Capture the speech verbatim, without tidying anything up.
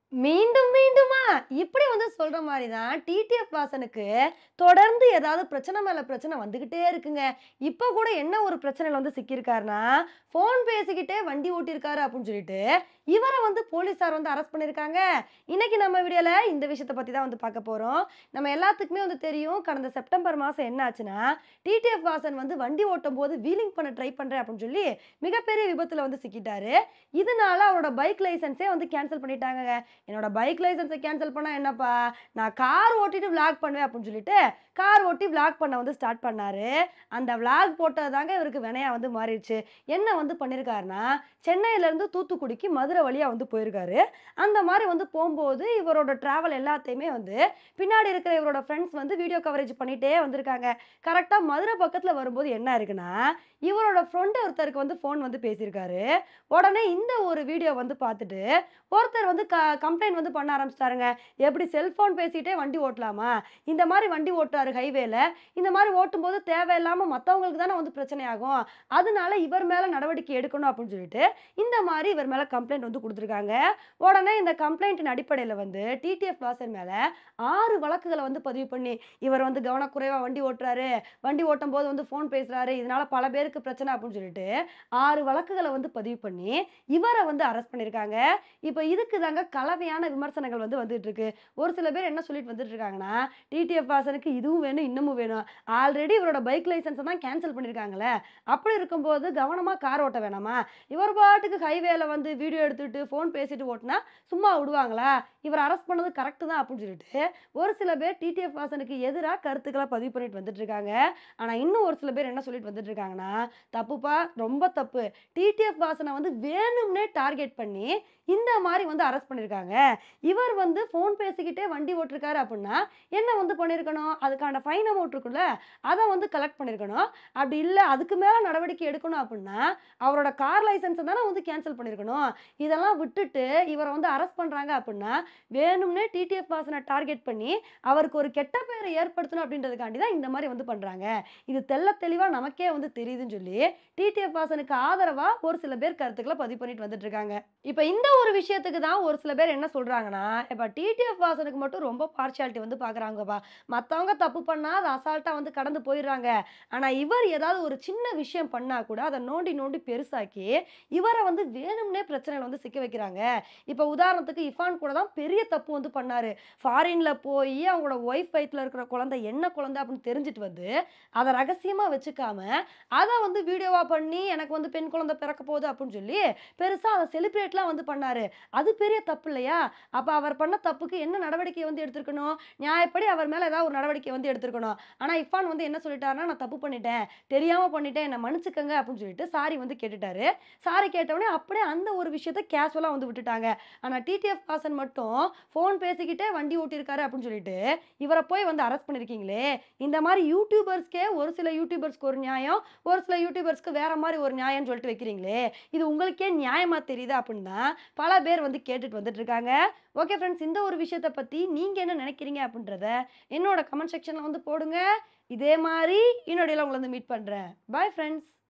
மீண்டும் மீண்டுமா? இப்படி வந்து சொல்ற மாரி தான் டிடிஎஃப் வாசனுக்கு தொடர்ந்து ஏதாவது பிரச்சனை மேல பிரச்சனை வந்துகிட்டே இருக்குங்க. இப்ப கூட என்ன ஒரு பிரச்சனையில வந்து சிக்கியிருக்காருன்னா, ஃபோன் பேசிக்கிட்டே வண்டி ஓட்டியிருக்காரு அப்படின்னு சொல்லிட்டு, இவர வந்து போலீஸார் வந்து அரெஸ்ட் பண்ணியிருக்காங்க. இன்னைக்கு நம்ம வீடியோல இந்த விஷயத்த பத்தி தான் வந்து பார்க்க போறோம். நம்ம எல்லாத்துக்குமே வந்து தெரியும், கடந்த செப்டம்பர் மாசம் என்ன ஆச்சுன்னா, டிடிஎஃப் வாசன் வந்து வண்டி ஓட்டும்போது வீலிங் பண்ண ட்ரை பண்றேன் அப்படின்னு சொல்லி, மிகப்பெரிய விபத்துல வந்து சிக்கிட்டாரு. இதனால அவரோட பைக் லைசென்ஸே வந்து கேன்சல் பண்ணிட்டாங்கங்க. என்னோட பைக் லைசென்ஸை கேன்சல் பண்ணா என்னப்பா, நான் கார் ஓட்டிட்டு விளாக் பண்ணுவேன் அப்படின்னு சொல்லிட்டு கார் ஓட்டி விளாக் பண்ண வந்து ஸ்டார்ட் பண்ணாரு. அந்த விளாக் போட்டது தாங்க இவருக்கு வினையா வந்து மாறிடுச்சு. என்ன வந்து பண்ணியிருக்காருன்னா, சென்னையிலேருந்து தூத்துக்குடிக்கு மதுரை வழியா வந்து போயிருக்காரு. அந்த மாதிரி வந்து போகும்போது இவரோட டிராவல் எல்லாத்தையுமே வந்து பின்னாடி இருக்கிற இவரோட ஃப்ரெண்ட்ஸ் வந்து வீடியோ கவரேஜ் பண்ணிட்டே வந்திருக்காங்க. கரெக்டாக மதுரை பக்கத்தில் வரும்போது என்ன இருக்குன்னா, இவரோட ஃப்ரெண்டு ஒருத்தருக்கு வந்து ஃபோன் வந்து பேசியிருக்காரு. உடனே இந்த ஒரு வீடியோ வந்து பார்த்துட்டு ஒருத்தர் வந்து க கம்ப்ளைண்ட் வந்து பண்ண ஆரம்பிச்சிட்டாருங்க. எப்படி செல்ஃபோன் பேசிட்டே வண்டி ஓட்டலாமா? இந்த மாரி வண்டி ஓட்டுறாரு ஹைவேல. இந்த மாரி ஓட்டும்போது தேவையில்லாம மத்தவங்களுக்கு தானே வந்து பிரச்சனையாகும். அதனால இவர் மேல நடவடிக்கை எடுக்கணும் அப்படின்னு சொல்லிட்டு, இந்த மாரி இவர் மேல கம்ப்ளைண்ட் வந்து குடுத்துருக்காங்க. உடனே இந்த கம்ப்ளைண்ட்டின் அடிப்படையில வந்து டிடிஎஃப் வாசன் மேல ஆறு வழக்குகள வந்து பதிவு பண்ணி, இவர் வந்து கவனக்குறைவா வண்டி ஓட்டுறாரு, வண்டி ஓட்டும்போது வந்து ஃபோன் பேசுறாரு, இதனால பல பேருக்கு பிரச்சனை அப்படின்னு சொல்லிட்டு ஆறு வழக்குகள வந்து பதிவு பண்ணி, இவர வந்து அரெஸ்ட் பண்ணியிருக்காங்க. இப்ப இதுக்கு தாங்க கலவையான விமர்சனங்கள் வந்து வந்துட்டு இருக்கு. ஒரு சில பேர் என்ன சொல்லிட்டு வந்துட்டு இருக்காங்கன்னா, டிடிஎஃப் வாசனுக்கு இதுவும் வேணும், இன்னமும் வேணும். ஆல்ரெடி இவரோட பைக் லைசென்ஸ தான் கேன்சல் பண்ணியிருக்காங்கல்ல. அப்படி இருக்கும்போது கவனமா கார் ஓட்ட வேணாமா? இவர் பாட்டுக்கு ஹைவேல வந்து வீடியோ எடுத்துட்டு, ஃபோன் பேசிட்டு ஓட்டுனா சும்மா விடுவாங்களா? இவர அரெஸ்ட் பண்ணது கரெக்ட் தான் அப்படின்னு சொல்லிட்டு, ஒரு சில பேர் டிடிஎஃப் வாசனுக்கு எதிரா கருத்துக்கள பதிவு பண்ணிட்டு வந்துட்டு இருக்காங்க. ஆனா இன்னும் ஒரு சில பேர் என்ன சொல்லிட்டு வந்துட்டு இருக்காங்கன்னா, தப்புப்பா, ரொம்ப தப்பு. டிடிஎஃப் வாசன வந்து வேணும்னே டார்கெட் பண்ணி இந்த மாரி வந்து அரெஸ்ட் பண்ணியிருக்காங்க. இவர் வந்து ஃபோன் பேசிக்கிட்டே வண்டி ஓட்டிருக்காரு அப்புட்ன்னா, என்ன வந்து பண்ணியிருக்கணும்? அதுக்கான ஃபைன் அமௌண்ட் இருக்குல்ல, அத வந்து கலெக்ட் பண்ணியிருக்கணும். அப்படி இல்ல அதுக்கு மேல நடவடிக்கை எடுக்கணும் அப்புட்ன்னா, அவரோட கார் லைசென்ஸ தானே வந்து கேன்சல் பண்ணியிருக்கணும். இதெல்லாம் விட்டுட்டு இவர வந்து அரெஸ்ட் பண்றாங்க அப்புட்ன்னா, வேணும்னே டிடிஎஃப் வாசன டார்கெட் பண்ணி, அவருக்கு ஒரு கெட்ட பெயர ஏற்படுத்தணும் அப்படின்றதுக்காண்டி தான் இந்த மாரி வந்து பண்றாங்க. இது தெள்ளத் தெளிவா நமக்கே வந்து தெரியுதுன்னு சொல்லி, டிடிஎஃப் வாசனுக்கு ஆதரவா ஒரு சில பேர் கருத்துக்கள பதிவு பண்ணிட்டு வந்துட்டு இருக்காங்க. இப்ப இந்த ஒரு விஷயத்துக்கு தான் ஒரு சில பேர் என்ன சொல்றாங்கன்னா, "எப்பா டிடிஎஃப் வாசனுக்கு மட்டும் ரொம்ப பார்ஷியாலிட்டி வந்து பார்க்குறாங்கப்பா. மத்தவங்க தப்பு பண்ணா அத அசால்ட்டா வந்து கடந்து போயிர்றாங்க. ஆனா இவர் ஏதாவது ஒரு சின்ன விஷயம் பண்ணா கூட அத நோண்டி நோண்டி பெருசாக்கி, இவர வந்து வேணும்னே பிரச்சனையில வந்து சிக்க வைக்கிறாங்க." இப்ப உதாரணத்துக்கு இர்ஃபான் கூட தான் பெரிய தப்பு வந்து பண்ணாரு. ஃபாரின்ல போயி அவங்களோட ஒய்ஃப் வயித்துல இருக்கிற குழந்தை என்ன குழந்தை அப்படின்னு தெரிஞ்சுட்டு வந்து, அத ரகசியமா வச்சுக்காம, அத வந்து வீடியோவா பண்ணி, "எனக்கு வந்து பெண் குழந்தை பிறக்க போகுது" அப்படின்னு சொல்லி பெருசா அத செலிப்ரேட்லாம் வந்து பண்ணாரு. அது பெரிய தப்பு இல்லையா? அப்ப அவர் பண்ண தப்புக்கு என்ன நடவடிக்கை வந்து எடுத்திருக்கணும்? நியாயப்படி அவர் மேல ஏதாவது ஒரு நடவடிக்கை வந்து எடுத்திருக்கணும். ஆனா இர்ஃபான் வந்து என்ன சொல்லிட்டாருன்னா, "நான் தப்பு பண்ணிட்டேன். தெரியாம பண்ணிட்டேன். என்ன மன்னிச்சுக்கங்க" அப்படின்னு சொல்லிட்டு சாரி வந்து கேட்டுட்டாரு. சாரி கேட்டவுடனே அப்படியே அந்த ஒரு விஷயத்த கேஷுவலா வந்து விட்டுட்டாங்க. ஆனா டிடிஎஃப் வாசன் மட்டும் ஃபோன் பேசிக்கிட்டே வண்டி ஓட்டியிருக்காரு அப்படின்னு சொல்லிட்டு, இவர போய் வந்து அரெஸ்ட் பண்ணியிருக்கீங்களே! இந்த மாரி யூடியூபர்ஸ்க்கே ஒரு சில யூடியூபர்ஸ்க்கு ஒரு நியாயம், ஒரு சில யூடியூபர்ஸ்க்கு வேற மாரி ஒரு நியாயம்னு சொல்லிட்டு வைக்கிறீங்களே! இது உங்களுக்கே நியாயமா தெரியுதா? அப்படின்னு தான் பல பேர் வந்து கேட்டுட்டு வந்துட்டு இருக்காங்க. ஓகே ஃப்ரெண்ட்ஸ், இந்த ஒரு விஷயத்த பத்தி நீங்க என்ன நினைக்கிறீங்க? அப்படின்றத என்னோட கமெண்ட் செக்ஷன்ல வந்து போடுங்க. இதே மாரி இன்னொரு உங்கள வந்து மீட் பண்றேன். Bye friends.